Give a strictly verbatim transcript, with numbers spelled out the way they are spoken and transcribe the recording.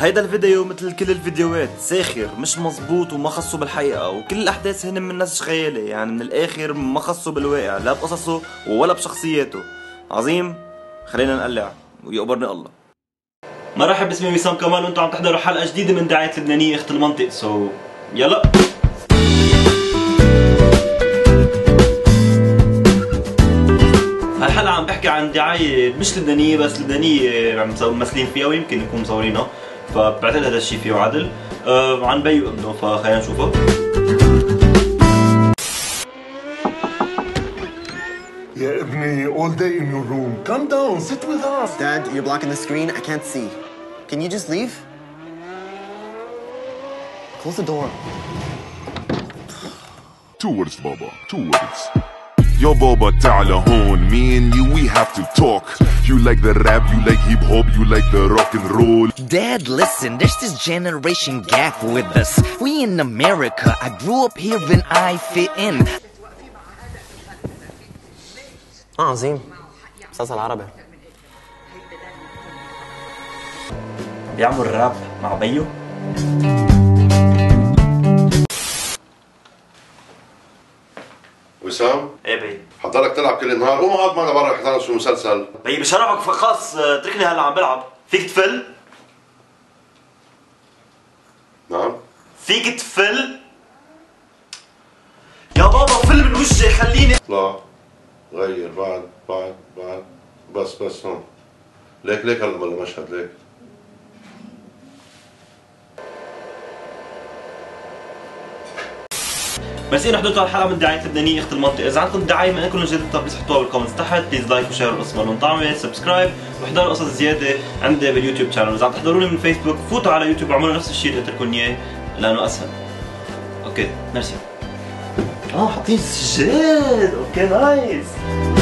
هيدا الفيديو مثل كل الفيديوهات ساخر مش مزبوط وما خصه بالحقيقة، وكل الأحداث هن من نسج خيالي، يعني من الآخر ما خصه بالواقع لا بقصصه ولا بشخصياته. عظيم؟ خلينا نقلع ويقبرني الله. مرحبا، اسمي وسام كمال وانتم عم تحضروا حلقة جديدة من دعاية لبنانية اخت المنطق. سو so, يلا. هالحلقة عم بحكي عن دعاية مش لبنانية بس لبنانية عم ممثلين فيها ويمكن يكونوا مصورينها، فبعتقد هذا الشيء فيه عدل. آه عن بي وابنه، فخلينا نشوفه. يا ابني all day in your room. Come down, sit with us. Dad, you're blocking the screen. I can't see. Can you just leave? Close the door. Two words, Baba. Two words. Yo, Baba, تعال هون. Me and you, we have to talk. You like the rap, you like hip hop, you like the rock and roll. Dad, listen, there's this generation gap with us. We in America. I grew up here and I fit in. اه عظيم. مسلسل عربي. بيعمل راب مع بيو. وسام؟ ايه بي؟ حضرك تلعب كل النهار، قوم اقعد معنا برا احضر شو مسلسل. بي بشرفك خلص اتركني هلا عم بلعب. فيك تفل؟ نعم؟ فيك تفل؟ يا بابا فل من وجهي خليني. لا غير بعد بعد بعد بس بس هون. ليك ليك هلا بلا مشهد ليك. ميرسي انه حضرتوا الحلقه من دعايه لبنانيه اخت المنطقه. اذا عندكم دعايه من كل جديد بليز حطوها بالكومنتس تحت. بليز لايك وشير القصه لهم طعمه، سبسكرايب واحضروا قصص زياده عندي باليوتيوب شانل. اذا عم تحضروني من فيسبوك فوتوا على يوتيوب واعملوا نفس الشيء اللي قلت لكم اياه لانه اسهل. اوكي ميرسي. اه حاطين سجاد. اوكي نايس.